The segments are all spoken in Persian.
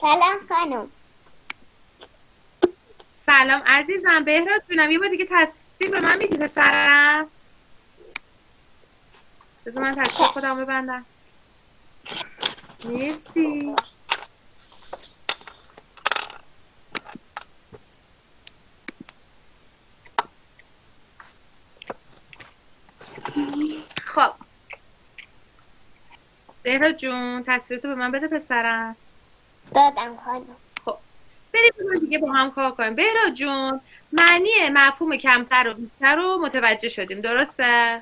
سلام خانم. سلام عزیزم. بهراد جونم یه بار دیگه تصویر به من میدی پسرم؟ بذار من تصویر خودم ببندم. مرسی. خب بهراد جون تصویرتو به من بده پسرم. دادم خانم. خب بریم دیگه با هم کار کنیم. بهراد جون معنی مفهوم کمتر و بیشتر رو متوجه شدیم، درسته؟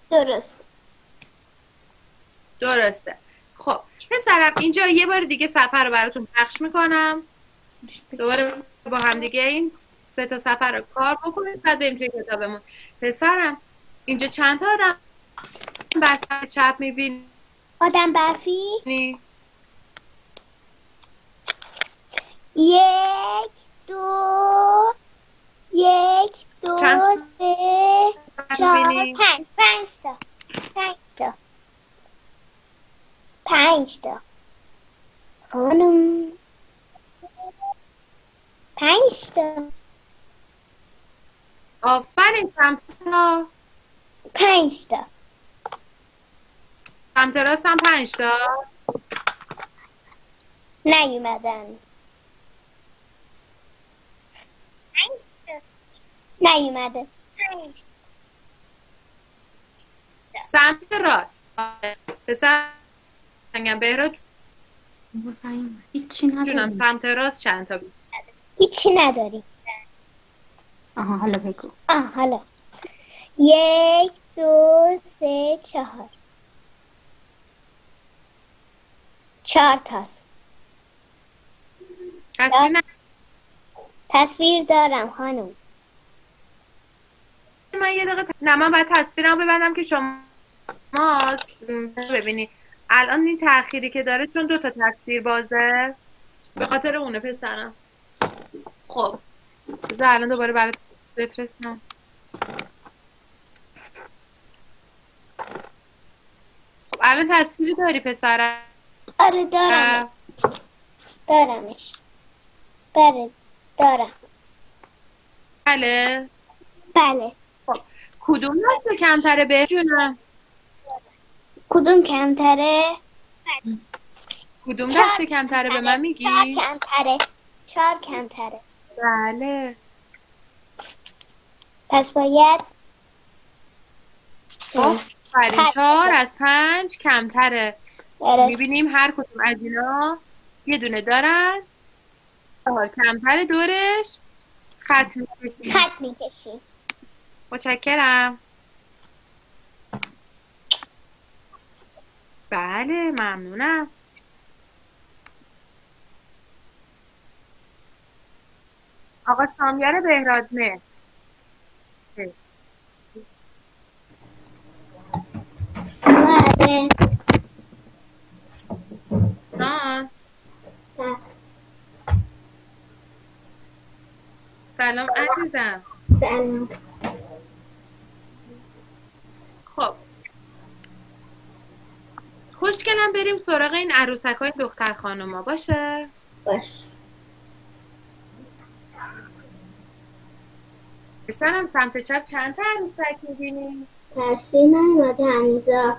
درسته. خب پسرم اینجا یه بار دیگه صفحه رو براتون پخش میکنم، دوباره با هم دیگه این 3 تا صفحه رو کار بکنید بعد بریم توی کتابمون. پسرم اینجا چند تا آدم برفی چپ میبینی؟ آدم برفی؟ 1 2 1 2 3 4 5 تا خانم. 5 تا. آفرین. چند تا؟ 5 تا. سمت راست هم 5 تا؟ نیومدن. نیومده. سمت راست. پسر میگم بهراد هیچی نداریم. جونم سمت راست چند تا هیچی نداریم. آها حالا بگو. حالا 1 2 3 4 4 تاست. تصویر دارم خانم. من یه دقیقه نه من باید تصویرم ببندم که شما ببینی. الان این تأخیری که داره چون 2 تا تصویر بازه به خاطر اونه پسرم. خب بذار الان دوباره برات بفرستم. خب الان تصویری داری پسرم؟ آره دارم. دارمش. بله دارم. بله. خب کدوم دست کمتره به جونم؟ کدوم کمتره؟ کدوم دست کمتره به من میگی؟ 4 کمتره. بله. پس باید 4 از 5 کمتره. آره. میبینیم هر کدوم از اینا یه دونه دارن. 4 کمتر دورش خط میکشیم. متشکرم. بله ممنونم. آقا سامیار بهرادمه. بله. سلام عزیزم. سلام. خب خوشگلم بریم سراغ این عروسک های دختر خانوما باشه؟ باش. بسنم سمت چپ چند تا عروسک میبینی؟ تصویر نیومده هنوزا.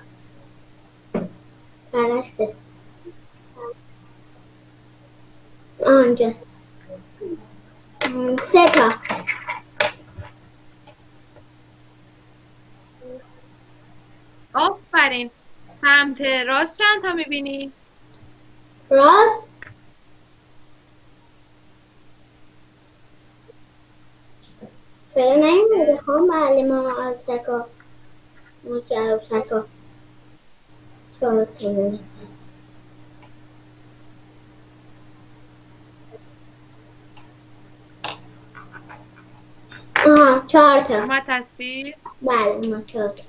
برعکسه. آنجاست. 3 تا. آفرین. سمت راست چند تا میبینی؟ راست. چرا نیومده خواهم معلم عروسکا. چه عروسکا 4 تا. آها 4 تا. اومد تصویر؟ بله اومد 4 تا.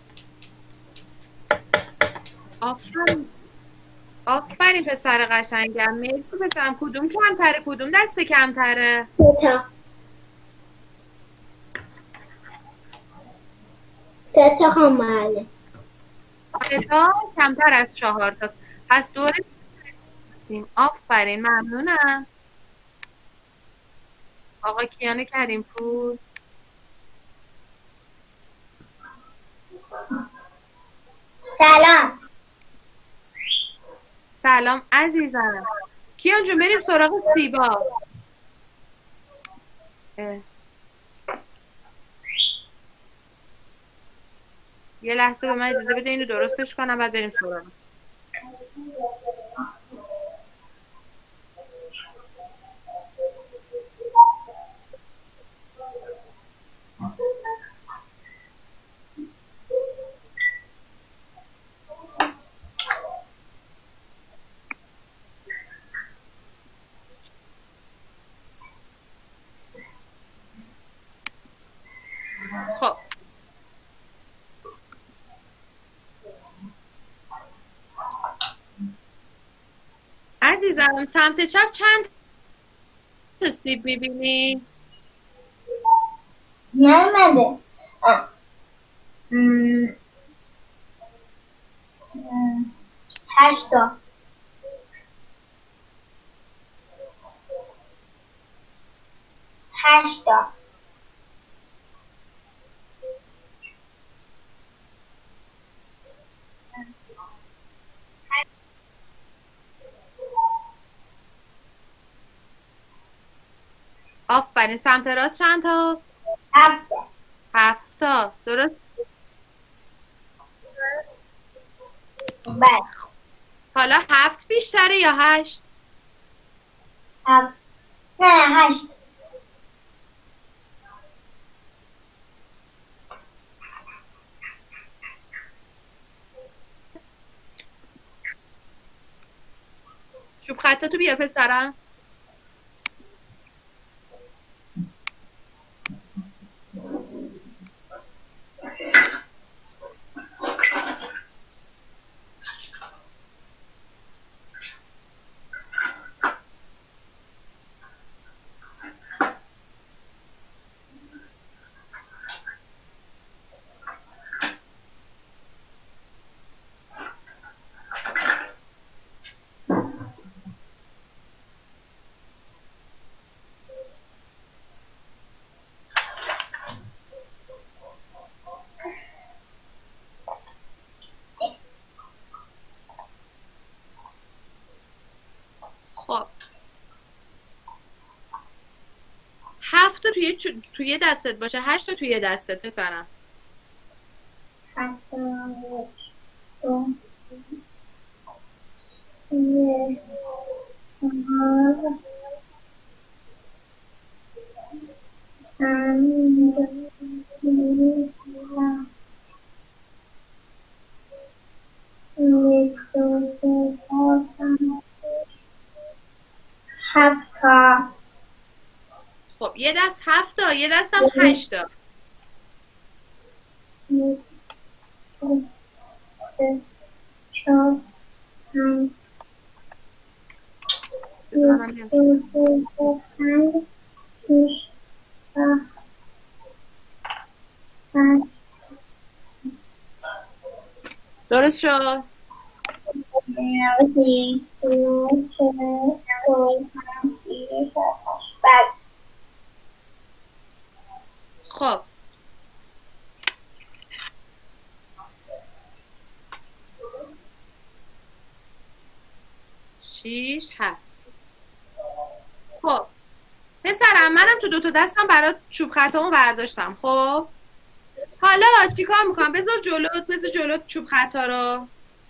آفرین پسر قشنگم. مرسی پسرم. کدوم کمتره؟ کدوم دست کمتره؟ 3 تا. 3 تا خواهم معلم. 3 تا کمتر از 4 تا. پس دوره هستیم. آفرین، ممنونم. آقا کیان کریم پور. سلام. سلام عزیزم. کیان جون بریم سراغ سیبا. یه لحظه به من اجازه بده اینو درستش کنم بعد بریم سراغ. خب عزیزم سمت چپ چند تا سیب میبینی؟ نیومده. 8 تا. 8 تا. آفرین. سمت راست چند تا؟ 7 تا. 7 تا. درست. بله. حالا 7 بیشتره یا 8؟ 7. نه 8. چوب خطاتو بیار پسرم. خب 7 تا توی دستت باشه، 8 تا توی دستت پسرم. 7 تا. 2 3 7 تا. خب یه دست 7 تا، یه دستم 8 تا. 3 4 5 درست شد. خب 6 7. خب پسرم منم تو 2 تا دستم برات چوب خطامو برداشتم. خب حالا چیکار میکنم؟ بذار جلوت چوب خطا رو.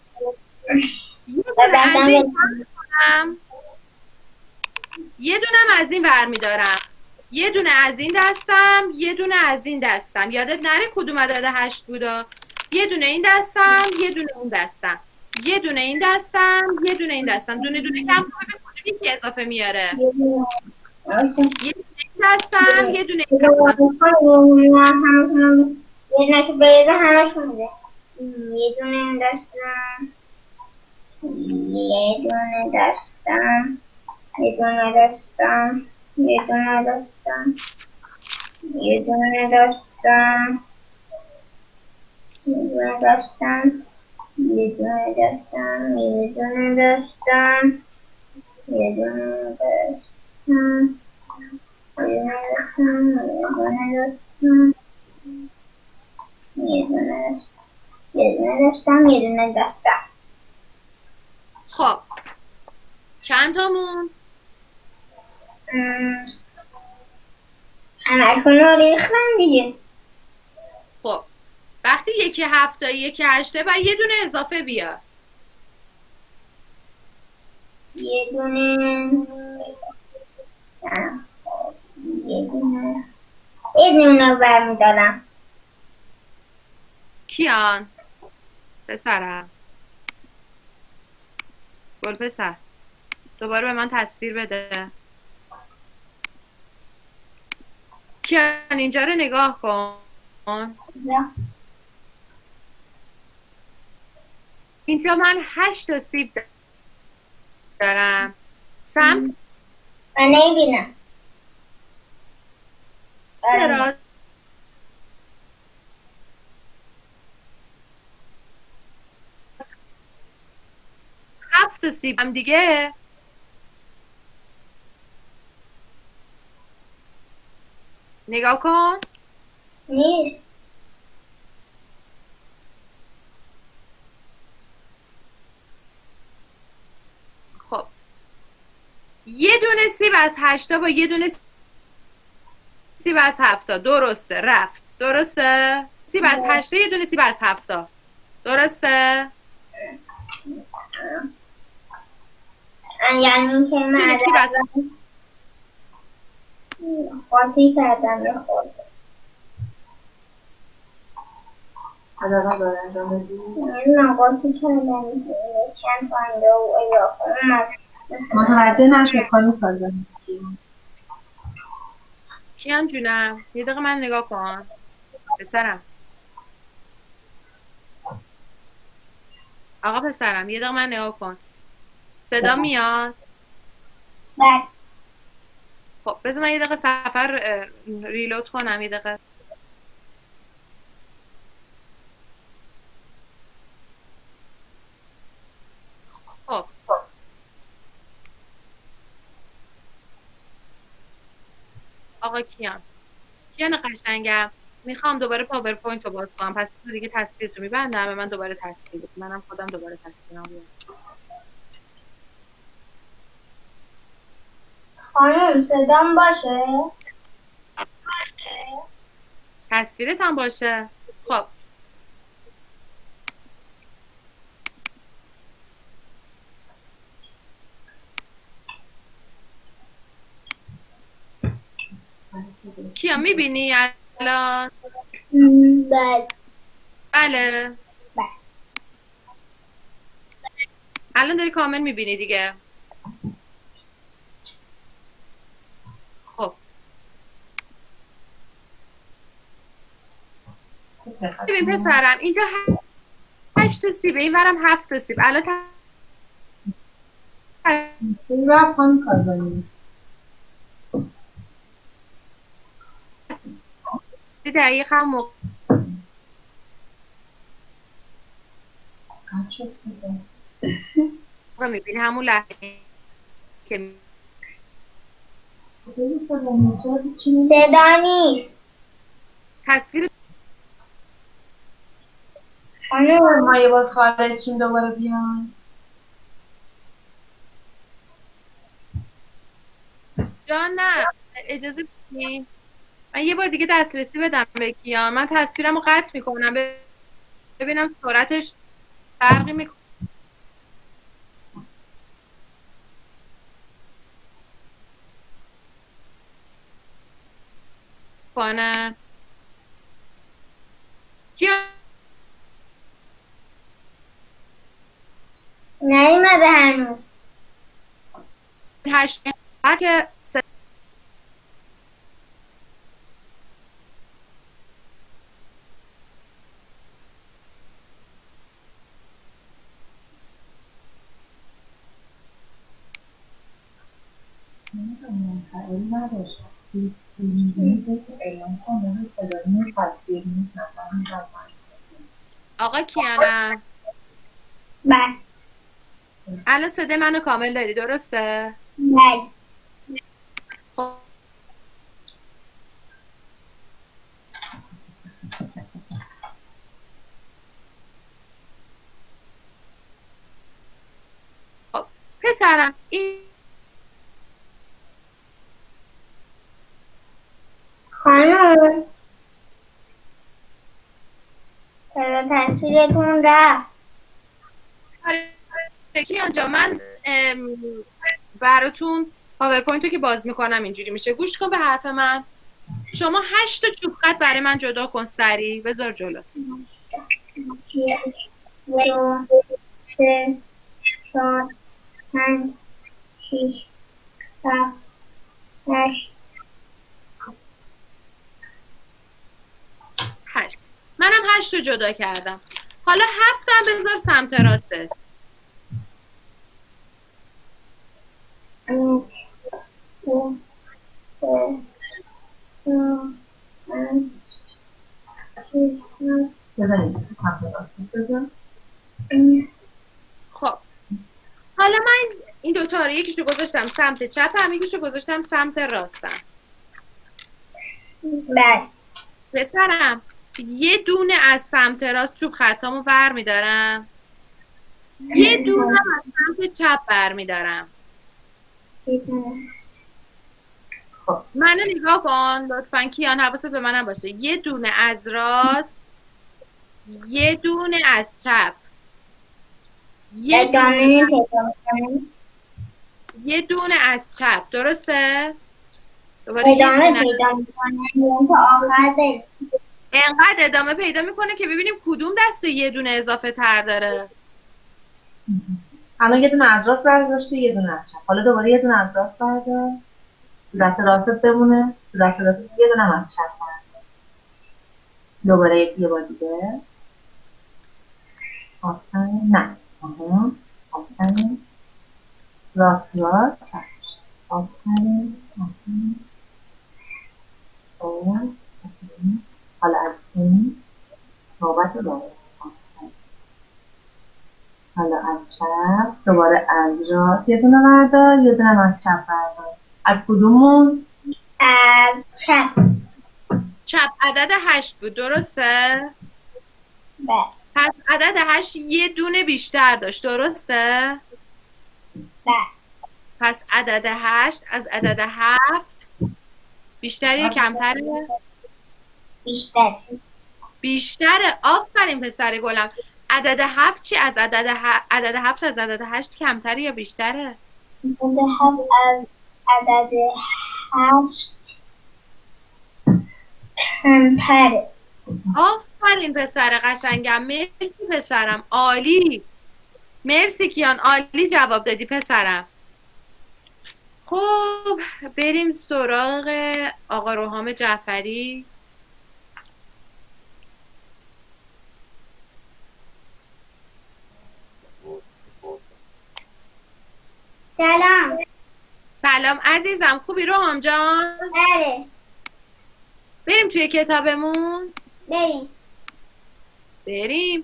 یه دونم از این ور میدارم. یه دونه از این دستم، یه دونه از این دستم. یادت نره کدوم عدد 8 بودا. یه دونه این دستم، یه دونه اون دستم. یه دونه این دستم، یه دونه این دستم. دونه کم کنه به کدومی که اضافه میاره. یه دونه این دستم، یه دونه این دستم. یه که بریده همشون میده. یه دونه این دستم، یه دونه دستم، یه دونه دستم، یه دونه دستم، یه دونه دستم، یه دونه دستم، یه دونه دستم، یه دونه دستم، یه دونه داشتم، یه دونه داشتم. خب چند تامون؟ همشون رو ریختم دیگه. خب وقتی یکی 7 تا یکی 8 و یه دونه اضافه بیاد. یه دونه یه دونه برمیدارم. کیان؟ پسرم گل پسر دوباره به من تصویر بده. کیان اینجا رو نگاه کن. اینجا من 8 تا سیب دارم. سمت من نمیبینم. راست 7 تا سیب هم دیگه. نگاه کن. نیست. خب یه دونه سیب از 8 تا با یه دونه سیب از 7 تا درسته رفت. درسته؟ سیب از 8 تا یه دونه سیب از 7 تا درسته؟ یعنی که من سیب از قاطی کردم یه خورده. نمیدونم قاطی کردم چند پانده و اضافه متوجه نشد خانم کازمی. کیان جونم یه دقیقه من نگاه کن پسرم. آقا پسرم یه دقیقه من نگاه کن. صدا میاد؟ بله. خب بذار من یه دقیقه سفر ریلود کنم. یه دقیقه خب آقا کیان قشنگم میخوام دوباره پاورپوینت رو باز کنم. پس تو دیگه تصویر رو میبندم به من دوباره تصویر بده. منم خودم دوباره تصویرم بیارم. خانم صدام باشه؟ تصویرت هم باشه. خب کیا میبینی الان؟ بله. بله الان داری کامل میبینی دیگه. خب ببین پسرم اینجا 8 تا سیبه این ورم 7 تا سیب. الان رفت خانم کازمی. دقیقا موقع میبینی همون لحظه که صدا نیست. تصویر خانم ما یه بار خارج شیم دوباره بیان. جان نه اجازه بدین من یه بار دیگه دسترسی بدم به کیان. من تصویرم رو قطع میکنم ببینم سرعتش فرقی میکنه. کیان نیومده هنوز. 8 که آقا کیانم بله. الان صدای منو کامل داری درسته؟ بله. خب پسرم این خانم چرا تصویرتون رفت؟ کیان جا من براتون پاورپوینت رو که باز میکنم اینجوری میشه. گوش کن به حرف من. شما 8 تا چوب خط برای من جدا کن سریع. بذار جلو. 1 2 3 4 5 6 7 8 8. منم 8 تا جدا کردم. حالا 7 تا بذار سمت راسته. 1 2 3 4 5 6 بزنید سمت راست بزن. خب حالا من این دوتا رو یکیشو گذاشتم سمت چپم، یکیشو گذاشتم سمت راستم. بله. پسرم یه دونه از سمت راست چوب خطامو بر میدارم، یه دونه از سمت چپ بر میدارم. خب منو نگاه کن لطفا کیان، حواست به منم باشه. یه دونه از راست، یه دونه از چپ، یه ادامه دونه, پیدا کنیم. یه دونه از چپ. درسته؟ دوباره ادامه یه دونه. پیدا میکنیم تا آخر بریم. انقدر ادامه پیدا میکنه که ببینیم کدوم دسته یه دونه اضافه تر داره. الان یه دونه از راست برداشته، یه دونه از چپ. حالا دوباره یه دونه از راست بردار، تو دست راستت بمونه، تو دست راستت یه دونه از چپ بردار. دوباره یه بار دیگه. آفرین. نه آفرین. راست چپ. آفرین. حالا از این نوبت دوباره. حالا از چپ دوباره از راست یه دونه بردار، یه دونه از چپ بردار. از کدومون؟ از چپ. چپ عدد 8 بود درسته؟ بله. پس عدد 8 یه دونه بیشتر داشت درسته؟ بله. پس عدد 8 از عدد 7 بیشتری یا کمتره؟ بیشتر. بیشتره. آفرین پسر گلم. عدد 7 چی؟ از عدد 7 از عدد 8 کمتره یا بیشتره؟ عدد 7 از عدد 8 کمتره. آفرین پسر قشنگم. مرسی پسرم، عالی. مرسی کیان، عالی جواب دادی پسرم. خب بریم سراغ آقا روحام جعفری. سلام. سلام عزیزم، خوبی روحام جان؟ بله. بریم توی کتابمون؟ بریم.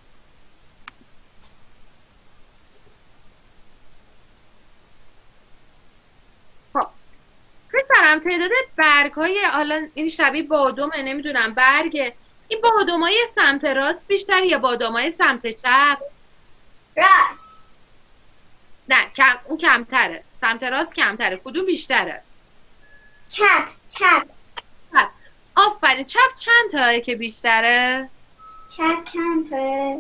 خب پسرم تعداد برگ های حالا این شبیه بادومه، نمیدونم برگ این بادوم های سمت راست بیشتر یا بادوم های سمت چپ؟ راست. نه اون کمتره. سمت راست کمتره. کدوم بیشتره؟ چپ. چپ. آفرین. چپ چند تاه که بیشتره؟ چپ چند تاه؟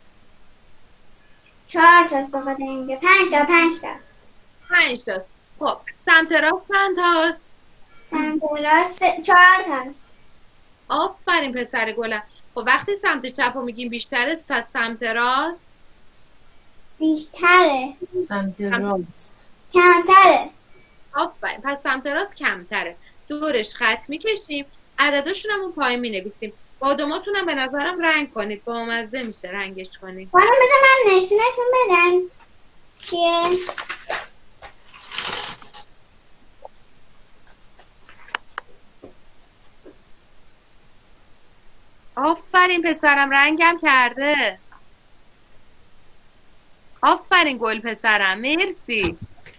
4 تاست بخاطر اینکه 5 تا 5 تاست. خب سمت راست چند تاست؟ سمت راست 4 تاست. آفرین پسر گلم. خب وقتی سمت چپ رو میگیم بیشتره، پس سمت راست بیشتره. سمت راست کمتره. آفرین. پس سمت راست کمتره. دورش خط میکشیم، عدداشون هم اون پایین مینویسیم. بادوماتون هم به نظرم رنگ کنید، بامزه میشه رنگش کنید. بانم بذار من نشونتون بدم چیه. آفرین پسرم، رنگم کرده. آفرین گل پسرم، مرسی.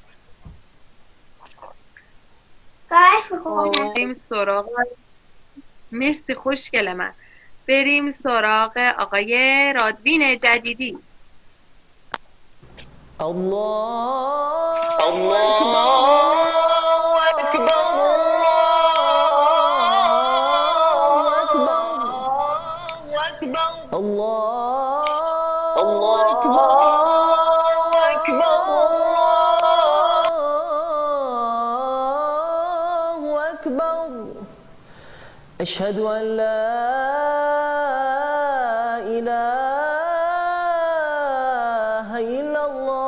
خواهش میکنم. بریم سراغ، مرسی خوشگل من. بریم سراغ آقای رادوین جدیدی. الله أكبر الله أكبر الله أكبر أشهد أن لا إله إلا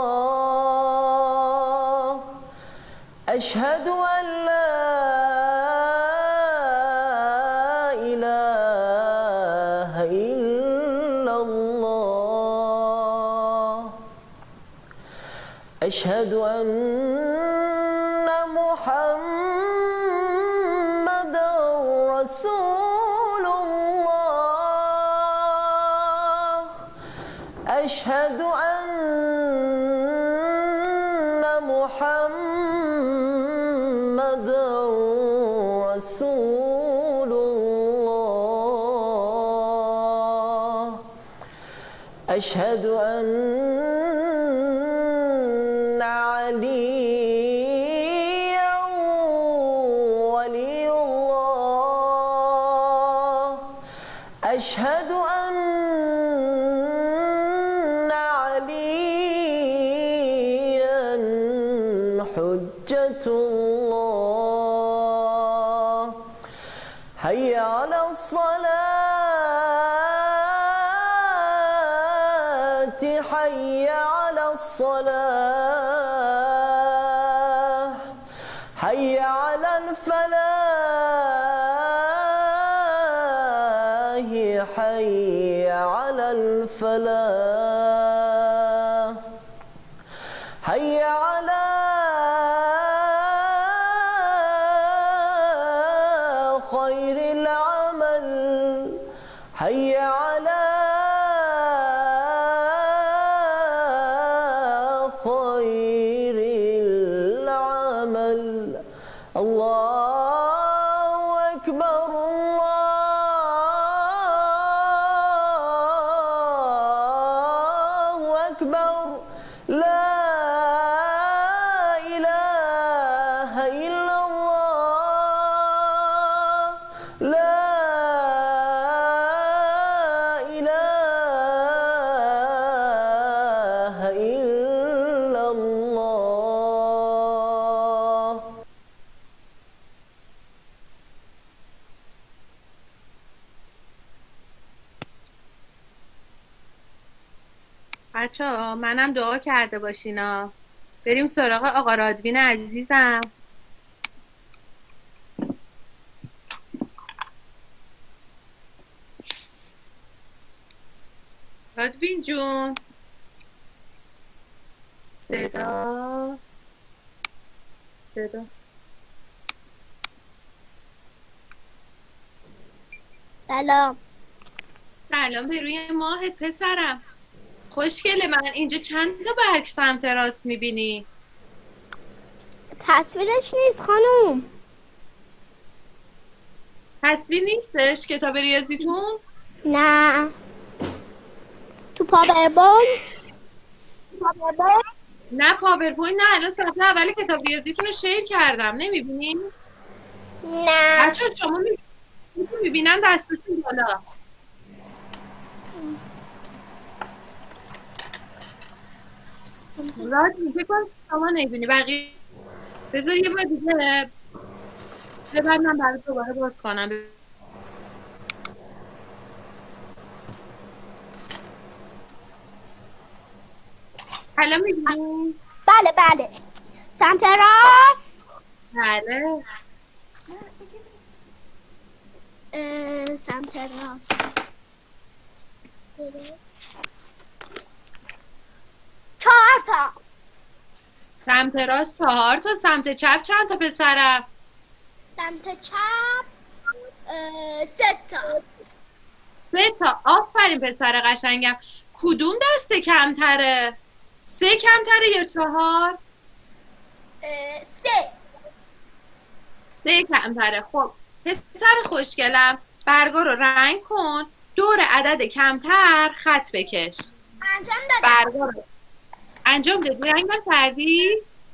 الله أشهد أن لا إله إلا الله أشهد أن محمدا رسول الله أشهد أن محمدا رسول الله أشهد أن عليا ولي الله أشهد أن عليا حجة الله حي على الصلاة حي على الصلاة حي على الفلاح حي على الفلاح حي على خير العمل حي على خير العمل الله أكبر الله أكبر لا إله إلا الله لا إله إلا الله. بچه‌ها منم دعا کرده باشینا. بریم سراغ آقا رادوین عزیزم. رادوین جون، صدا سلام. سلام به روی ماهت پسرم. خوشگله من. اینجا چند تا برگ سمت راست میبینی؟ تصویرش نیست خانوم. تصویر نیستش کتاب ریاضیتون؟ نه. تو پاورپوینت؟ نه پاورپوینت نه، الان صفحه اول کتاب ریاضیتون رو شیر کردم، نمیبینی؟ نه. بچه‌ها شما میبینن دستتون بالا. راست میگه کنم شما نمیبینی بقیه. بذار یه بار دیگه ببندم برای دوباره باز کنم. الان میبینی؟ بله بله. سمت راست. بله. سمت راست. 4 تا. سمت راست 4 تا، سمت چپ چند تا پسرم؟ سمت چپ 3 تا. 3 تا. آفرین پسر قشنگم. کدوم دسته کمتره؟ 3 کمتره یا 4؟ 3. 3 کمتره. خب پسر خوشگلم برگا رو رنگ کن، دور عدد کمتر خط بکش. انجام دادم. برگا رو انجام دادی؟ رنگ کردی؟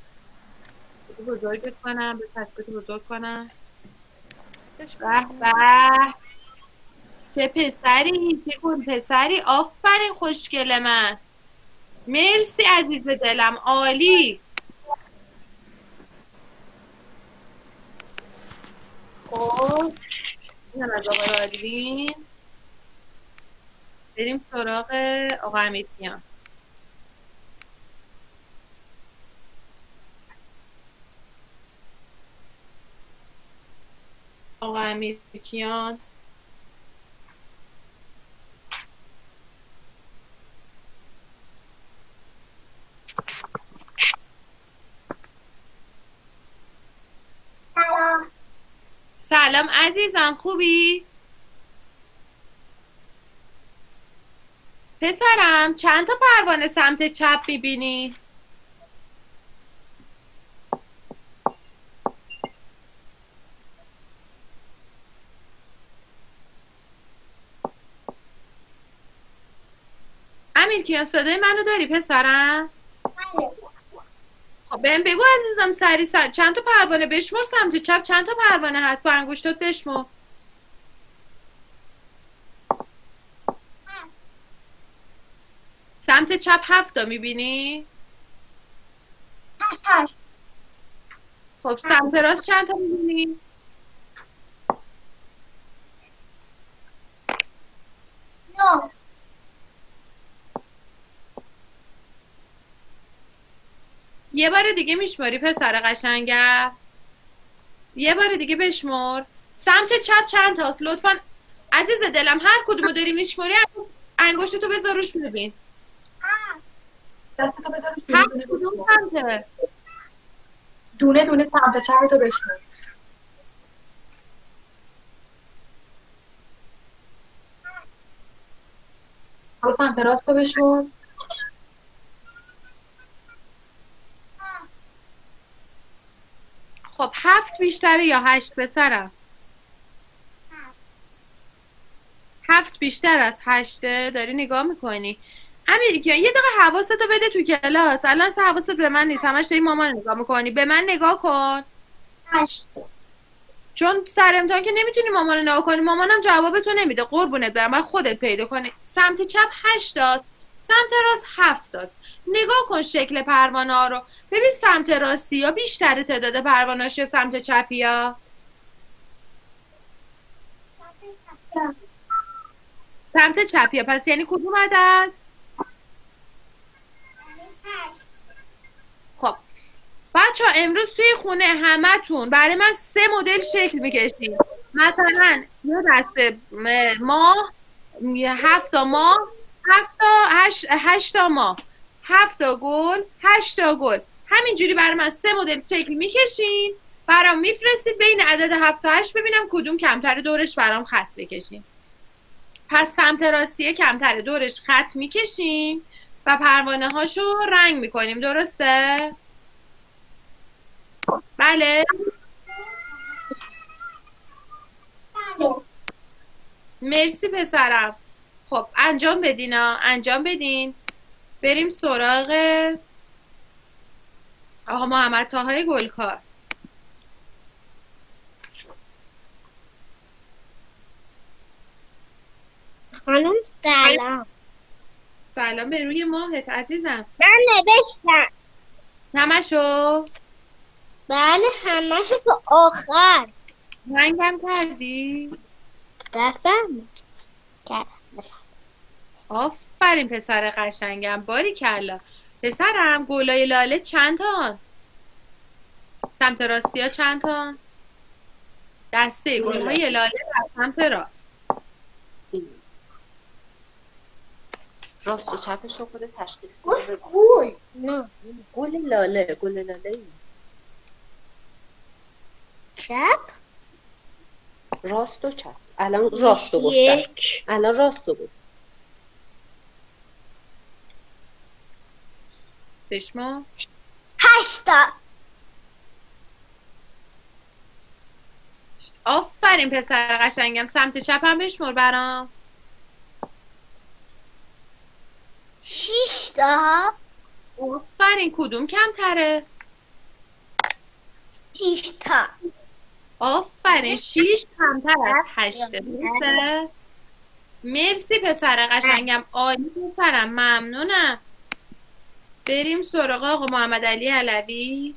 بزرگت کنم، به تصویت بزرگ کنم. به به، چه پسری، چه گل پسری. آفرین خوشگل من. مرسی عزیز دلم، عالی. خب اینم از آقا رادوین. بریم سراغ آقا امیرکیان. آقا امیرکیان سلام. سلام عزیزم، خوبی؟ پسرم چند تا پروانه سمت چپ میبینی؟ امیرکیان صدای منو داری پسرم؟ خب بهم بگو عزیزم، سریع چند تا پروانه بشمر سمت چپ. چند تا پروانه هست؟ با انگشتات بشمر. سمت چپ 7 تا میبینی؟ 8. خب سمت راست چند تا میبینی؟ 9. یه بار دیگه میشماری پسر قشنگم؟ یه بار دیگه بشمر. سمت چپ چند تاست لطفا عزیز دلم؟ هر کدومو داری میشماری انگشتتو بذار روش ببین. دستتو بذار روش هر دونه کدوم سمته؟ دونه دونه سمت چپ تو بشمر. حالا سمت راست رو بشمر. خب 7 بیشتره یا 8 پسرم؟ 7 بیشتر از 8؟ داری نگاه میکنی؟ امیرکیان یه دقیقه حواستو بده تو کلاس. الان حواست به من نیست، همش داری مامان نگاه میکنی. به من نگاه کن. 8. چون سر امتحان که نمیتونی مامان نگاه کنی، مامانم جوابتو نمیده. قربونت برم، باید خودت پیدا کنی. سمت چپ 8 تاست، سمت راست 7 تاست. نگاه کن شکل پروانه ها رو ببین. سمت راستی یا بیشتر تعداد پروانه‌اش یا سمت چپی ها؟ سمت چپی ها. پس یعنی کدوم عدد؟ خب بچه ها امروز توی خونه همتون برای من 3 مدل شکل میکشید. مثلا یه دسته ماه، 7 تا ماه، 8 تا ماه، 7 تا گل، 8 تا گل. همینجوری برای من 3 مدل شکل میکشین، برام میفرستید بین عدد 7 تا 8 ببینم کدوم کمتر دورش برام خط بکشین. پس سمت راستی کمتر دورش خط میکشیم و پروانه هاشو رنگ میکنیم. درسته؟ بله؟ مرسی پسرم. خب انجام بدین ها، انجام بدین. بریم سراغ آقا محمد طاهای گلکار. خانم سلام. سلام به روی ماهت عزیزم. من نوشتم. همشو؟ بله همه‌شو تو آخر. رنگم کردی؟ دستم کردم. آفرین پسر قشنگم، باری کلا. پسرم گلای لاله چند تا؟ سمت راستی ها چند تا؟ دسته گلهای لاله در سمت راست. راست و چپش رو خود تشخیص بده. گل نه، گل لاله، گل لاله چپ راست و چپ. الان راست رو گفتم. الان راست رو گفتم. بشمار. 8 تا. آفرین پسر قشنگم. سمت چپم بشمار برام. 6 تا. آفرین. کدوم کمتره؟ 6 تا. آفرین. 6 کمتر از 8 درسته؟ مرسی پسر قشنگم. عالی پسرم. ممنونم. بریم سراغ آقا محمد علی علوی.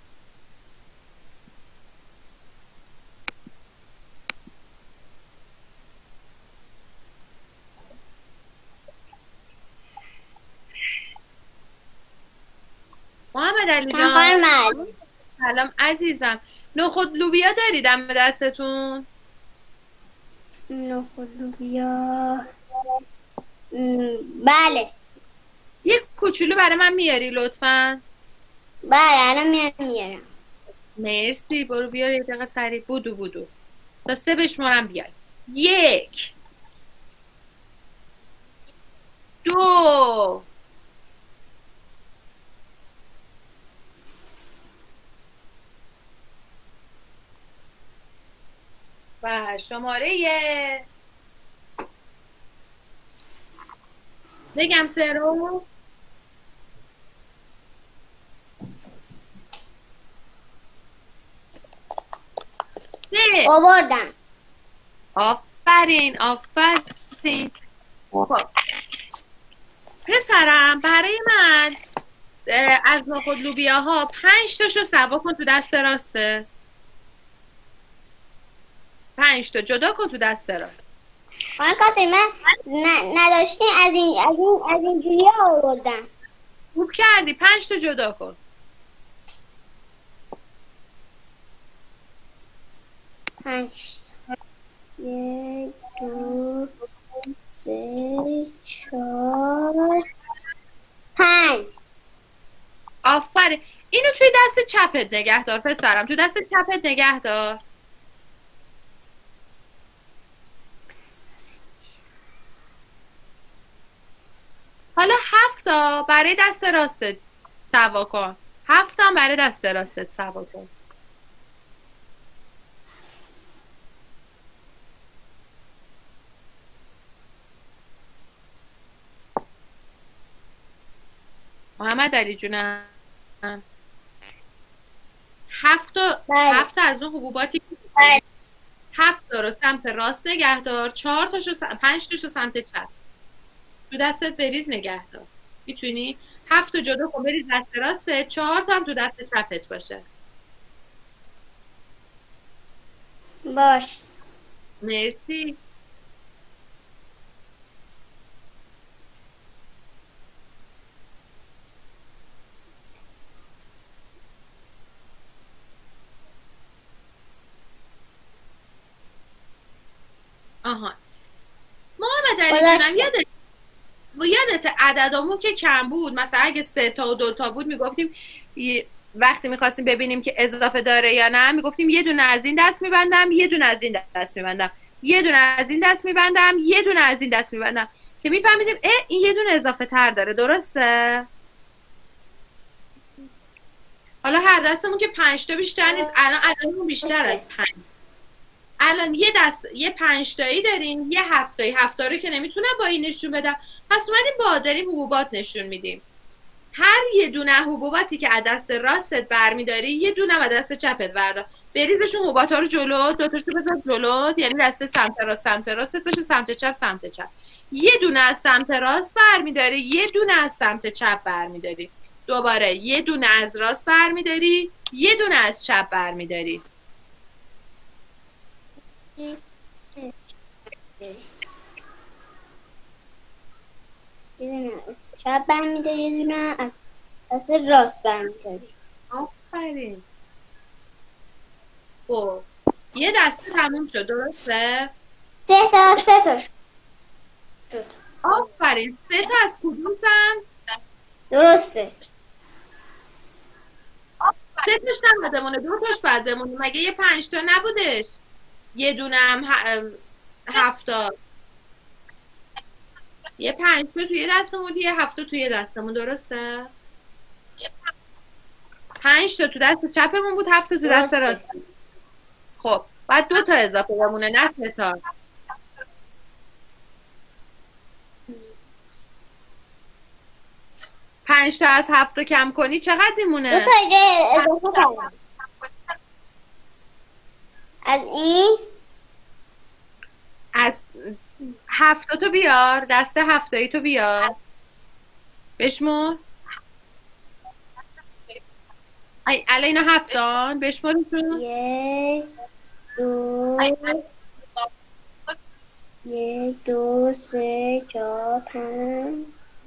محمد علی جان. خانم سلام عزیزم. نخود لوبیا داریدم به دستتون؟ نخود لوبیا. بله یک کوچولو برای من میاری لطفا؟ بله الان میارم. مرسی. برو بیار یه دقیقه سریع. بودو تا 3 بشمارم بیار. 1 2 و شماره بگم 3 رو. 3. آوردم. آفرین. خب پسرم برای من از نخود لوبیاها 5 تاشو سوا کن تو دست راسته. 5 تا جدا کن تو دست راست. خانم کاتری من نداشتین از این جوری آوردم. خوب کردی. 5 تا جدا کن. 5 1 2 3 4 5. آفرین. اینو توی دست چپت نگه دار پسرم. تو دست چپت نگه دار. حالا 7 تا برای دست راستت سوا کن. 7 تا برای دست راستت سوا کن. محمد علی جونم. 7 تا بله. 7 تا از اون حبوباتی که 7 تا رو سمت راست نگه دار. 4 تاشو 5 تاشو سمت چپ. تو دستت بریز نگه دار. میتونی 7 تا جدا کن بریز دست راسته. 4 تا هم تو دست چپت باشه. باش. مرسی. آها محمد علی جونم یادت عددامون که کم بود، مثلا اگه 3 تا و 2 تا بود میگفتیم وقتی میخواستیم ببینیم که اضافه داره یا نه میگفتیم یه دونه از این دست میبندم، یه دونه از این دست میبندم، یه دونه از این دست میبندم، یه دونه از این دست میبندم، که میفهمیدیم این یه دونه اضافه تر داره. درسته؟ حالا هر دستمون که 5 تا بیشتر نیست. الان عددمون بیشتر از 5. الان یه 5 تایی داریم، یه 7 تایی. 7 تا رو که نمیتونم با این نشون بدم، پس اومدیم با داریم حبوبات نشون میدیم. هر یه دونه حبوباتی که از دست راستت برمیداری یه دونه از دست چپت بردار. بریزشون حبوبات ها رو جلو، دوتاشو بذار جلو، یعنی دست سمت راستت باشه، سمت چپ. یه دونه از سمت راست برمیداری، یه دونه از سمت چپ برمیداری. دوباره یه دونه از راست برمیداری، یه دونه از چپ برمیداری. یه دونه از چپ برمیداری، یه دونه از دست راست برمیداری. آفرین. خب یه دسته تموم شد. درسته؟ 3 تا شد. آفرین. 3 تا از کدوم سمت؟ درسته. 3 تاش نباید بمونه، 2 تاش باید بمونه. مگه یه 5 تا نبودش؟ یه دونه هم 7 تا. یه 5 تا توی دستمون، یه 7 تا توی دستمون. درسته؟ 5 تا تو دست چپمون بود، 7 تا تو دست درسته. راست. خب بعد 2 تا اضافه بمونه، نه 3 تا. پنج تا از 7 تا کم کنی چقدر میمونه؟ 2 تا اینجا اضافه کردم. از این از 7 تا بیار، دست 7 تایی تو بیار. بشمر. الان اینا 7 تان، بشمرشون. 1 2 3 4 5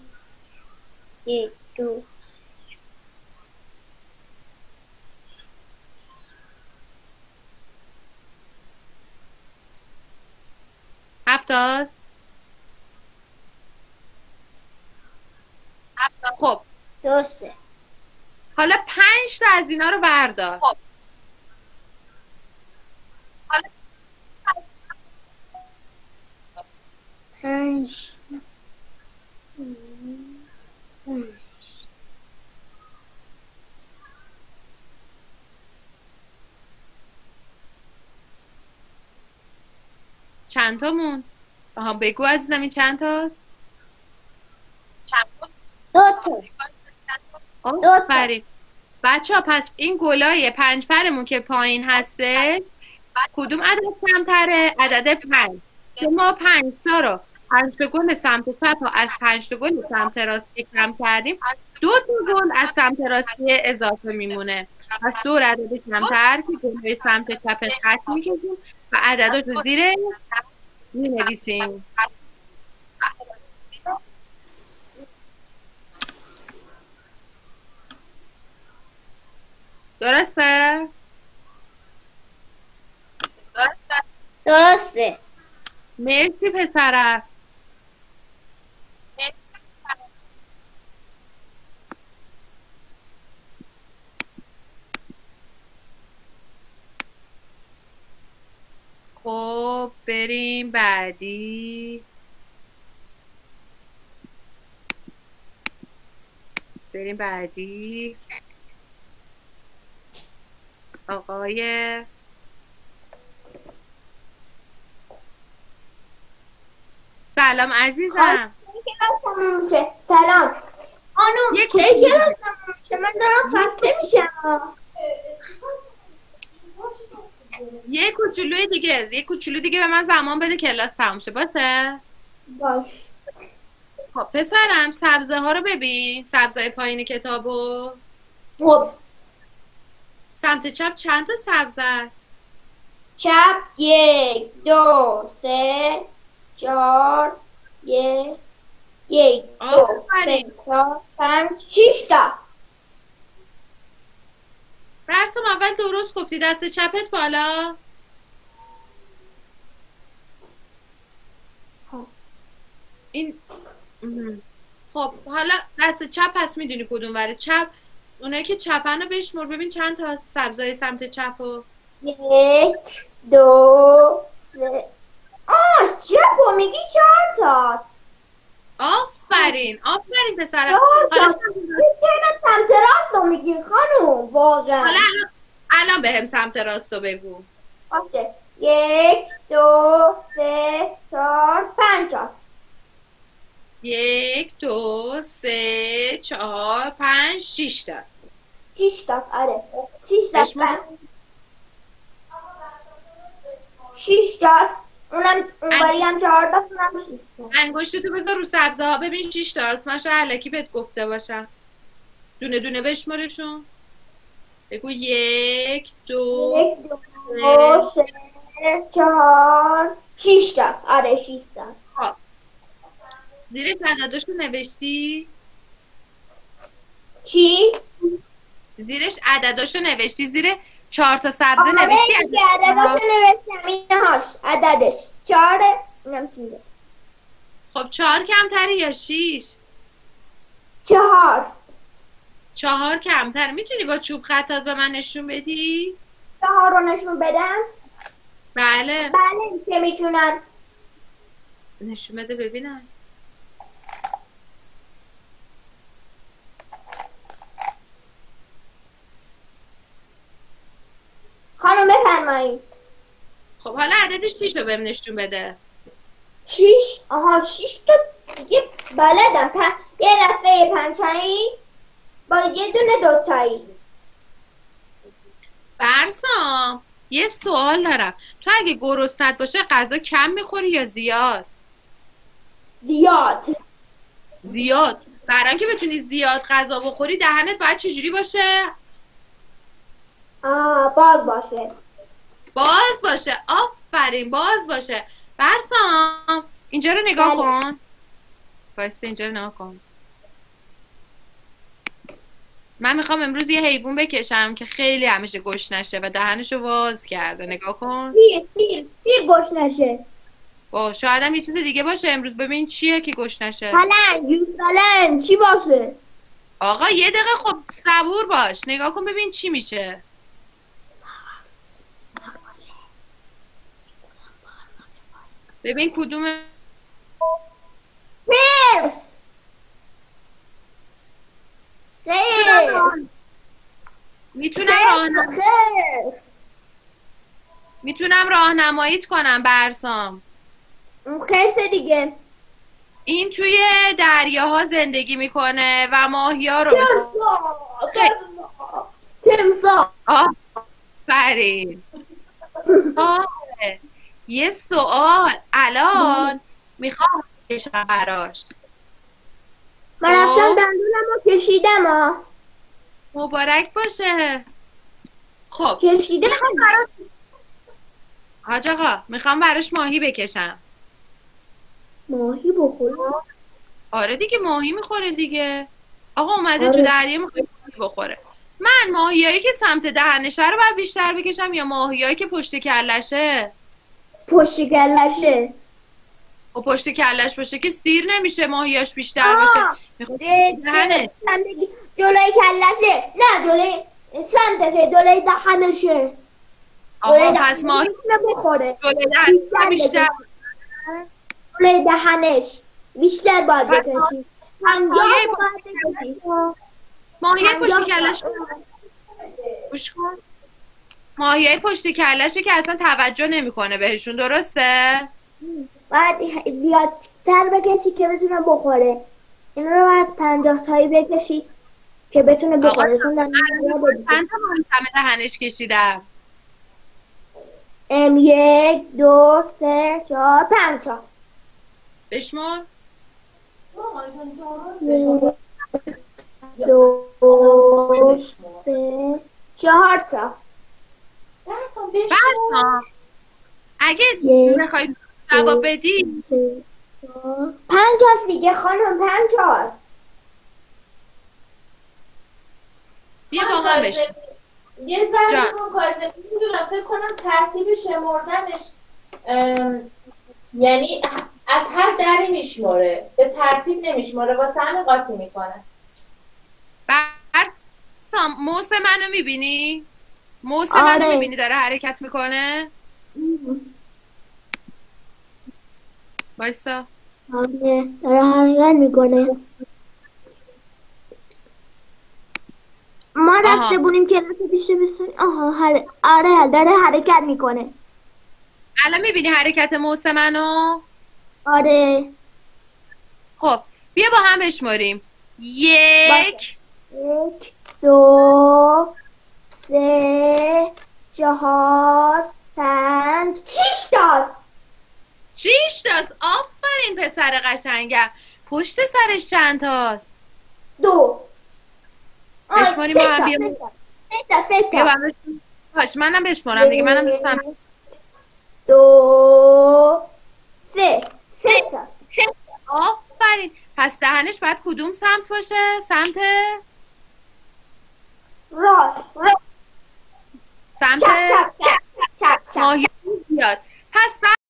1 2 7 تاست. خب درسته. حالا 5 تا از اینا رو بردار. 5 چند تامون؟ آها بگو عزیزم این چند تاست؟ 2 تا. آفرین. بچه ها پس این گلای 5 پرمون که پایین هسته کدوم عدد کمتره؟ عدد 5. که ما 5 تا رو 5 تا گل سمت چپ ها از 5 تا گل سمت راستی کم کردیم، 2 تا گل از سمت راستی اضافه میمونه. پس 2 عدد کمتر که گلای سمت چپ خط میکشیم و عددات رو زیر مینویسیم. درسته؟ درسته. مرسی پسرم. خب بریم بعدی. آقای سلام عزیزم. سلام خانم، یک کی کلاس تموم میشه؟ من دارم خسته میشم. یه کوچولو دیگه به من زمان بده کلاس تموم شه. باشه؟ باش. خب پسرم سبزه ها رو ببین، سبزه پایین کتابو. خب سمت چپ چند تا سبزه است؟ چپ 1 2 3 4 1 2 3 4 5 6 تا. درسم اول درست گفتی، دست چپت بالا. این خب حالا دست چپ پس میدونی کدوم وره چپ. اونایی که چپن رو بشمر ببین چند تا سبزای سمت چپو. 1 2 3 چپو میگی 4 تاست. آفرین پسرم. 4 حالا تا. چرا سمت راست رو میگی خانم؟ واقعا حالا الان بهم سمت راست رو بگو. باشه. 1 2 3 4 5 تاست. 1 2 3 4 5 6 تاست. 6 تاست. آره 6 تاست. 6 تاست. اونم اونوری هم 4 تاست. اونم 6 تاست. انگشتتو بذار رو سبزه ها ببین 6 تاست. من شاید الکی بهت گفته باشم. دونه دونه بشمارشون. بگو 1 2 1 2 3 4 6 تاست. آره 6 تاست. خب زیر عدداشو نوشتی؟ چی؟ زیرش عدداشو نوشتی؟ زیر 4 تا سبزه نوشتی؟ آره دیگه عدداشو نوشتم. اینهاش عددش 4. اینم چیزه. خب 4 کمتره یا 6؟ 4. 4 کمتر. میتونی با چوب خطات به من نشون بدی؟ 4 رو نشون بدم؟ بله بله که میتونن. نشون بده ببینم. پایین. خب حالا عدد 6 رو بهم نشون بده. 6 آها 6 تا دیگه بلدم. یه دسته پنجتایی با یه دونه دوتایی. برسام یه سوال دارم، تو اگه گرسنت باشه غذا کم میخوری یا زیاد؟ زیاد. زیاد. برای اینکه بتونی زیاد غذا بخوری دهنت باید چجوری باشه؟ باز باشه. باز باشه. آفرین، باز باشه. برسام اینجا رو نگاه کن. بایسته اینجا رو نگاه کن. من میخوام امروز یه حیوان بکشم که خیلی همیشه گشنشه و دهنشو باز کرده. نگاه کن. سیر گشنشه. شاید هم یه چیز دیگه باشه. امروز ببین چیه که گشنشه. پلنگ چی باشه؟ آقا یه دقیقه خب صبور باش. نگاه کن ببین چی میشه. ببین کدومه. خرس. میتونم راهنماییت کنم برسام. اون خرس دیگه. این توی دریاها زندگی میکنه و ماهیا رو میکنه. تمساح. آفرین. یه سوال الان میخوام بکشم براش. من رفتم دندونم رو کشیدم. مبارک باشه. خب کشیدم براش. حاج آقا میخوام براش ماهی بکشم. ماهی بخوره؟ آره دیگه ماهی میخوره دیگه. آقا اومده تو دریا میخواد ماهی بخوره. من ماهیایی که سمت دهنشه رو باید بیشتر بکشم یا ماهیایی که پشت کلشه؟ پشت کلشه. و پشت کلش باشه که سیر نمیشه ماهیاش بیشتر باشه. جلوی کلشه. نه جلوی سمتشه. جلوی دهنشه. آقا پس ماهی بخوره. جلوی دهنش بیشتر. جلوی دهنش بیشتر باید بکشی. 50 باید بکشی. ماهی پشت کلش گوش کن. ماهیای پشت کلشه که اصلا توجه نمیکنه بهشون، درسته؟ باید زیادتر بکشی که بتونه بخوره. این رو باید 50 تایی بکشی که بتونه بخوره. چند تا ماهی سمت دهنش کشیدم؟ 1 2 3 4 5 تا. بشمار. 1 2 3 4 تا. برسام اگه بخوای جواب بدی 5 تا دیگه خانم. 5 تا. بیا با هم بشم. یه ذره کازمی میدونم فکر کنم ترتیب شمردنش یعنی از هر دری میشماره، به ترتیب نمیشماره، واسه همین قاطی میکنه. موس منو میبینی؟ موس منو میبینی داره حرکت میکنه؟ بایستا. داره حرکت میکنه. ما رفته بودیم که بیشه بسید. آره داره حرکت میکنه. الان میبینی حرکت موس منو؟ آره. خب بیا با هم بشماریم. 1 2 3 4 5 6 تاست. 6 تاست. آفرین پسر قشنگم. پشت سرش چند تاست؟ 2. بشماریم با هم. سه تا. باش منم بشمارم دیگه. منم دوستم. 2 3 تاست. آفرین. پس دهنش باید کدوم سمت باشه؟ سمت راست. سمت چپ. ماهی زیاد. پس